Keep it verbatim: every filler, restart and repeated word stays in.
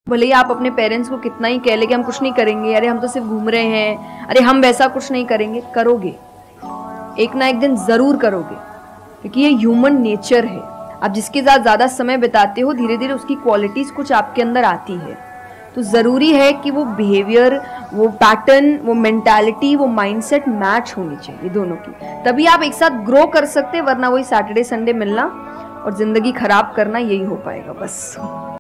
भले ही आप अपने पेरेंट्स को कितना ही कह ले कि हम कुछ नहीं करेंगे, अरे हम तो सिर्फ घूम रहे हैं, अरे हम वैसा कुछ नहीं करेंगे, करोगे एक ना एक दिन जरूर करोगे, क्योंकि ये ह्यूमन नेचर है। आप जिसके साथ ज्यादा समय बिताते हो धीरे धीरे उसकी क्वालिटीज कुछ आपके अंदर आती है। तो जरूरी है कि वो बिहेवियर, वो पैटर्न, वो मेंटालिटी, वो माइंडसेट मैच होनी चाहिए दोनों की, तभी आप एक साथ ग्रो कर सकते हैं। वरना वही सैटरडे संडे मिलना और जिंदगी खराब करना, यही हो पाएगा बस।